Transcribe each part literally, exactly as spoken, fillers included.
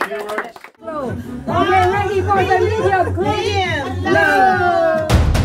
viewers. Hello. Okay, ready for the video clip. Hello.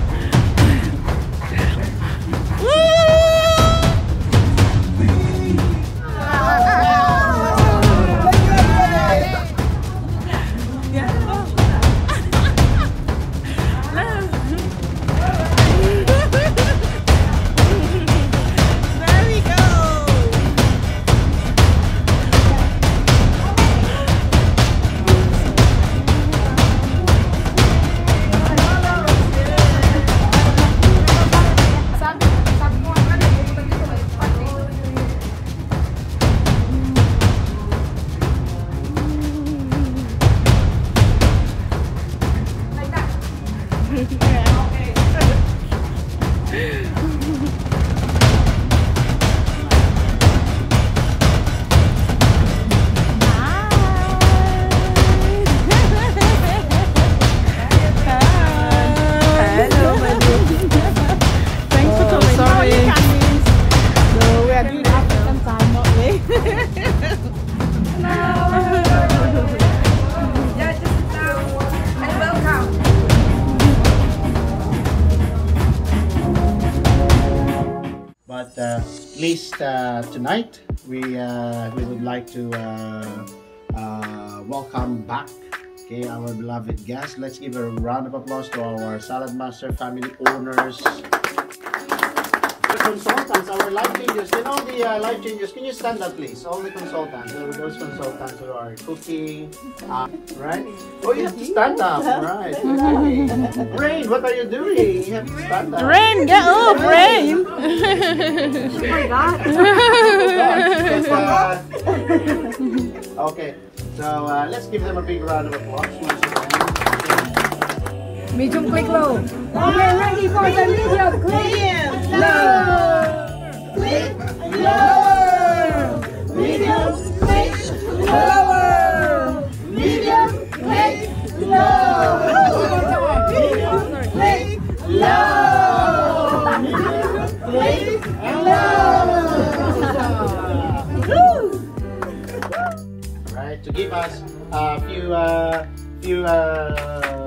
But uh, at least uh, tonight we uh, we would like to uh, uh, welcome back, okay, our beloved guests. Let's give a round of applause to our Saladmaster family owners, the consultants, our life changers. You know the uh, life changers. Can you stand up, please? All the consultants, those consultants who are cooking, uh, right? Oh, you have to stand up, right? Okay. Rain, what are you doing? You have to stand up. Rain, get up, Rain! Oh my God. uh, okay, so uh, let's give them a big round of applause. Medium click low. Okay, ready for the video clip. Low. Click lower. Medium click lower. Medium click low. Medium click low. Medium click low. Right, to give us a few, uh, few, uh,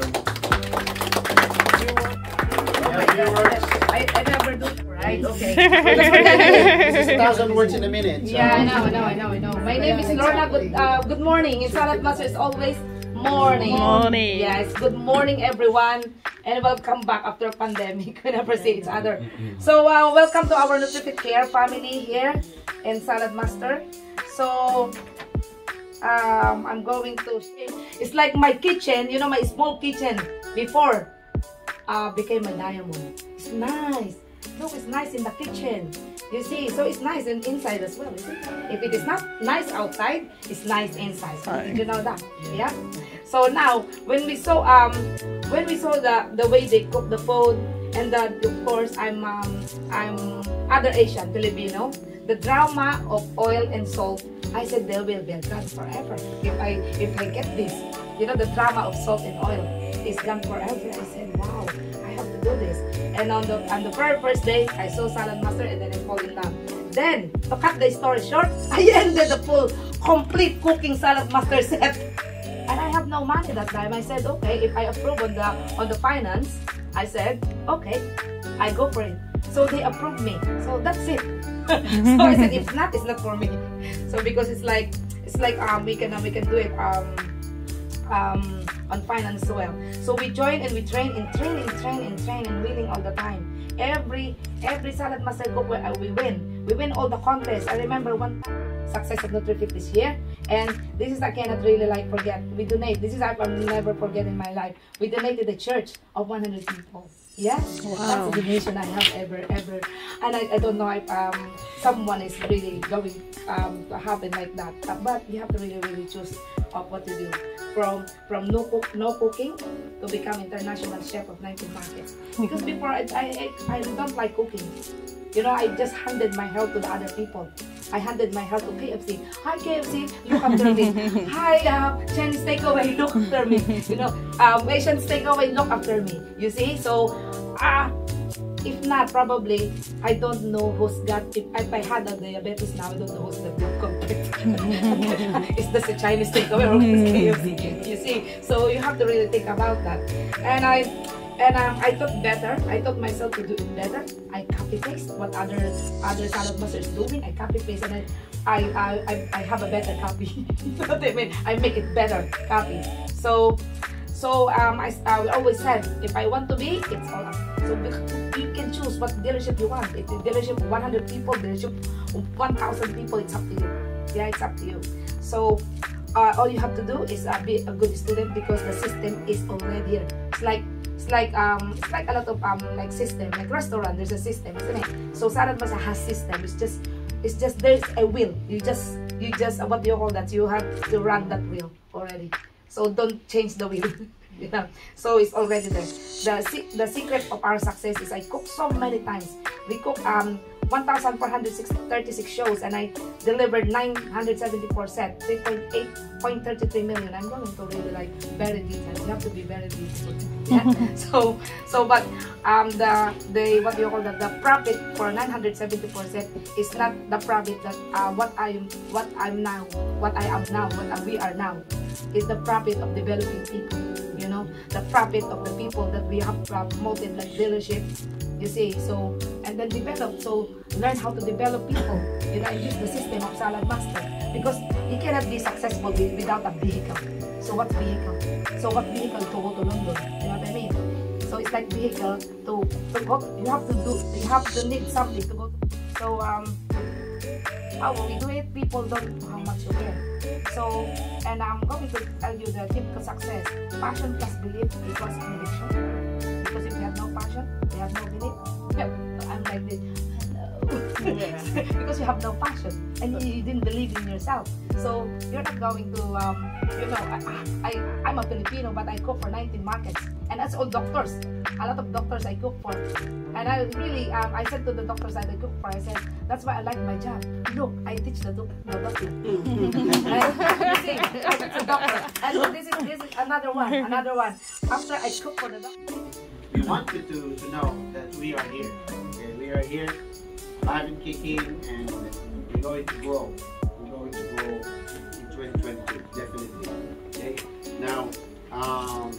viewers. I, I never do it, right? Okay. This is a thousand words in a minute. So. Yeah, I know, I know, I know, I know. My name is Lorna. Good, uh, good morning. In Saladmaster, it's always morning. Morning. Yes, good morning, everyone, and welcome back after pandemic. We never see each other. So, uh, welcome to our Nutrific Care family here in Saladmaster. So, um, I'm going to. It's like my kitchen. You know, my small kitchen before. Uh, became a diamond. It's nice. Look, it's nice in the kitchen. You see, so it's nice and inside as well. You see? If it is not nice outside, it's nice inside. Did you know that? Yeah. So now, when we saw um, when we saw the the way they cook the food, and the, of course I'm um, I'm other Asian Filipino. The drama of oil and salt. I said they will be gone forever if I if I get this. You know, the drama of salt and oil is gone forever. I said, wow, I have to do this. And on the on the very first day, I saw Saladmaster, and then I fall in love. Then, to cut the story short, I ended the full, complete cooking Saladmaster set. And I have no money that time. I said, okay, if I approve on the on the finance, I said, okay, I go for it. So they approved me. So that's it. So I said, if not, it's not for me. So because it's like it's like um we can uh, we can do it um um on finance as well. So we join and we train and train and train and train and winning all the time. Every every Saladmaster cook where we win. We win all the contests. I remember one time Success of Nutrific this year, and this is I cannot really like forget. We donate. This is I will never forget in my life. We donated the church of one hundred people. Yeah, wow. That's the donation I have ever ever, and I, I don't know if um someone is really going um to happen like that. Uh, but you have to really really choose of what to do. From from no cook no cooking to become international chef of nineteen markets. Because before I I, I don't like cooking. You know, I just handed my health to the other people. I handed my health to K F C. Hi K F C, look after me. Hi uh, Chinese takeaway, look after me. You know, um, Asian takeaway, look after me. You see, so ah, uh, if not, probably I don't know who's got. If, if I had a diabetes now, I don't know who's the good contact. Is this a Chinese takeaway or is K F C? You see, so you have to really think about that. And I. And um, I thought better. I taught myself to do it better. I copy paste what other other salad masters doing. I copy paste and I I I, I have a better copy. You know what I mean? I make it better copy. So so um I, I always said if I want to be, it's all up. So you can choose what dealership you want. If the dealership one hundred people, dealership one thousand people, it's up to you. Yeah, it's up to you. So uh, all you have to do is uh, be a good student because the system is already here. It's like It's like um, it's like a lot of um, like system, like restaurant. There's a system, isn't it? So Saladmaster has system. It's just, it's just there's a wheel. You just, you just what do you call that? You have to run that wheel already. So don't change the wheel. You know. So it's already there. The the secret of our success is I cook so many times. We cook um one thousand four hundred thirty-six shows and I delivered nine hundred seventy-four sets, three point eight point three three million. I'm going to really like very detailed. You have to be very detailed. Yeah. so so but um the the what do you call that, the profit for nine hundred seventy-four sets is not the profit that uh what I'm what I'm now what I am now what we are now is the profit of developing people. You know, the profit of the people that we have promoted like dealership. You see, so and then develop. So learn how to develop people. You know, and use the system of Saladmaster because you cannot be successful without a vehicle. So what vehicle? So what vehicle to go to London? You know what I mean? So it's like vehicle to to go. You have to do. You have to need something to go. To, so um, how will we do it? People don't know how much you care. So and I'm going to tell you the tip to success: passion plus belief equals conviction. Because if you have no passion, you have no belief. I'm like this. Yeah. Because you have no passion and you didn't believe in yourself, so you're not going to um, you know I, I I'm a Filipino but I cook for nineteen markets and that's all doctors, a lot of doctors I cook for, and I really um, I said to the doctors that I cook for, I said that's why I like my job. Look, I teach the, doc the doctor. Right? You see, I teach the doctor, and this is this is another one another one after I cook for the doctor. We want you to, to know that we are here. Okay? We are here, live and kicking, and we're going to grow. We're going to grow in twenty twenty-two, definitely. Okay. Now, um,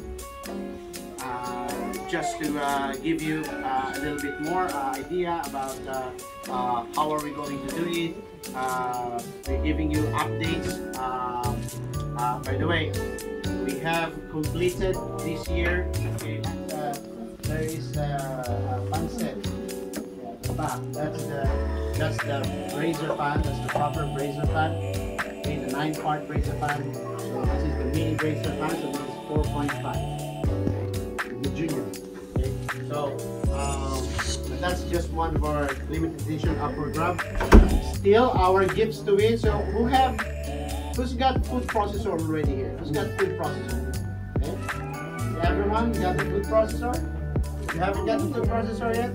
uh, just to uh, give you uh, a little bit more uh, idea about uh, uh, how are we going to do it. Uh, we're giving you updates. Um, uh, by the way, we have completed this year. Okay. Uh, There is a, a fan set. Yeah, the back. That's the that's the brazier fan. That's the proper brazier fan. Okay, the nine-part brazier fan. So this is the mini brazier fan. So this is four point five. The junior. Okay. So um, that's just one of our limited edition upper grub. Still, our gifts to win. So who have who's got food processor already here? Who's got food processor? Okay. Everyone got the food processor? You haven't got the food processor yet?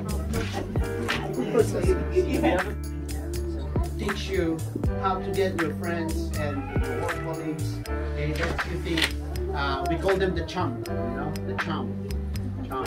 Teach you how to get your friends and your work colleagues. Okay, that's you think uh, we call them the chum, you know, the chum. Chum.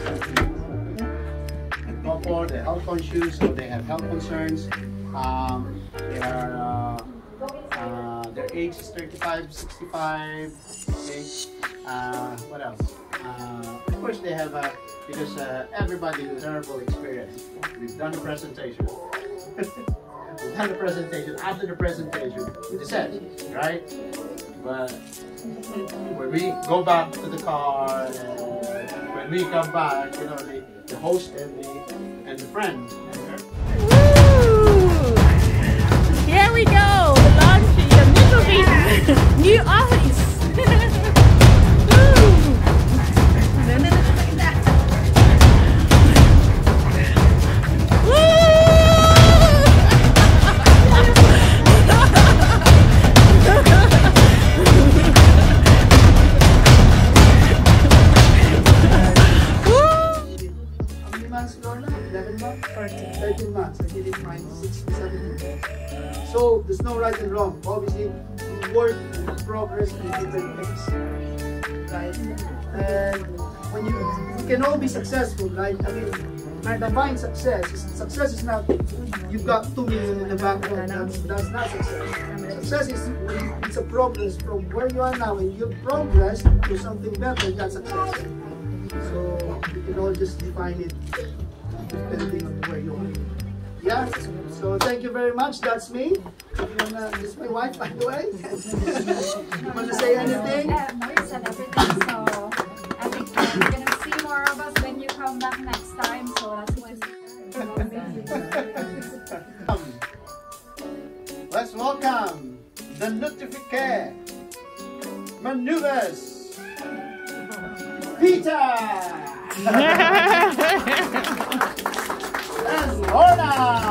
Couple, they're health conscious, so they have health concerns. Um, they are uh, uh, their age is thirty-five, sixty-five. Okay. Uh, what else? Uh, of course, they have a because uh, everybody who's terrible experience. We've done the presentation. We've done the presentation. After the presentation, we said, right? But when we go back to the car, and when we come back, you know, the, the host and the and the friend. Woo! Here we go, launching the Mitsubishi new office. thirteen months, I did it mine sixteen, seventeen. So there's no right and wrong. Obviously, we work in progress in different things, right? And when you, we can all be successful, right? I mean, define success. Success is not you've got two million in the bank. That's, that's not success. Success is it's a progress from where you are now, and you progress to something better. That's success. So you can all just define it depending on where you are. Yeah. So thank you very much. That's me. Wanna, this is my wife, by the way. You want to say anything? Uh, no, you said everything. So I think uh, you're gonna see more of us when you come back next time. So that's why. Let's welcome the Notificare Maneuvers Peter and Lorna.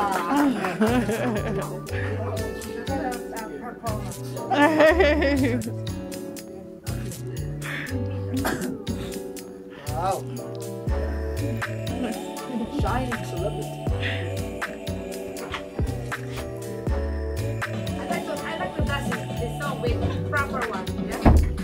Wow. Shining celebrity. I like to, I like to dance this, this song with proper one. Yeah.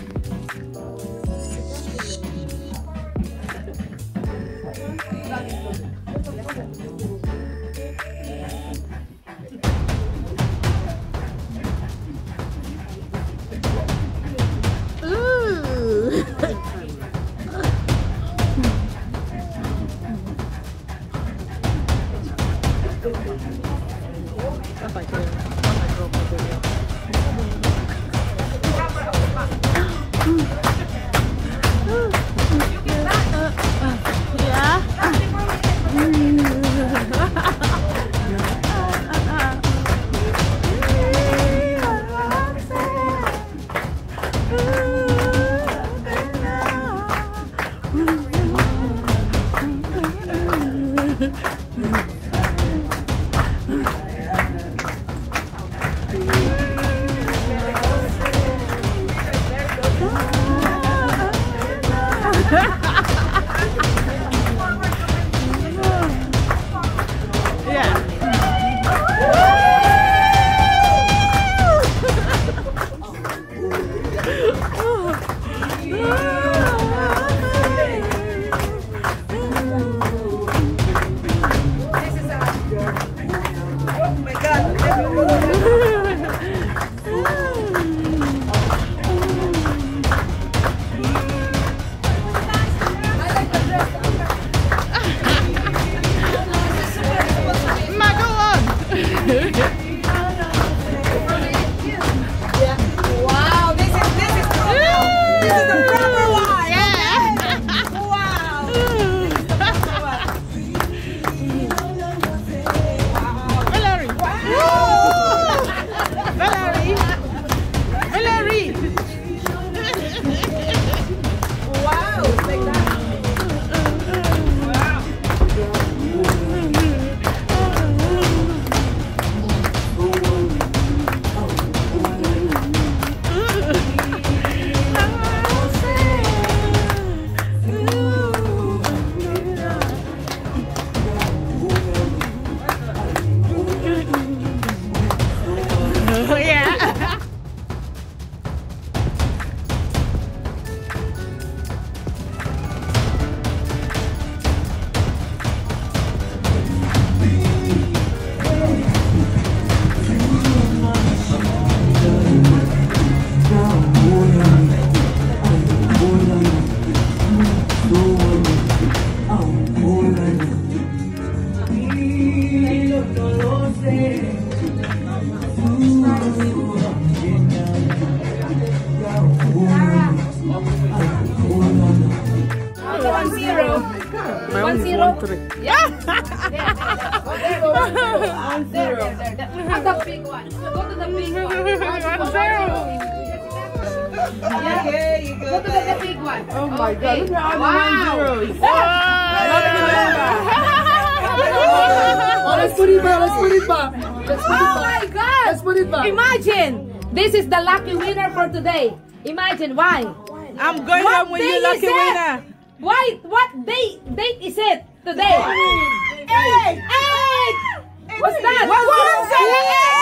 This is the lucky winner for today. Imagine why. I'm going what home with you, lucky winner. Why? What day? Date is it today? Eight. Eight. Eight. What's that? What's that?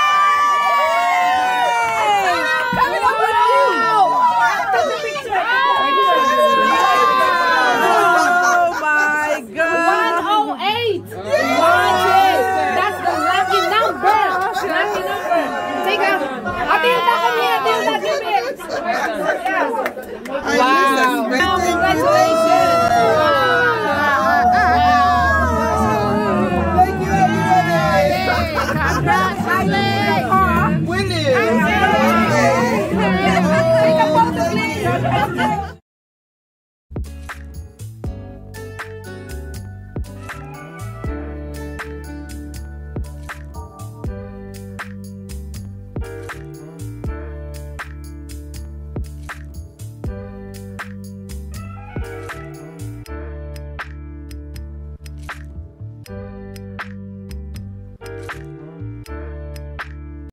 Coming up with you. Take the picture. Oh my God. one oh eight. bless.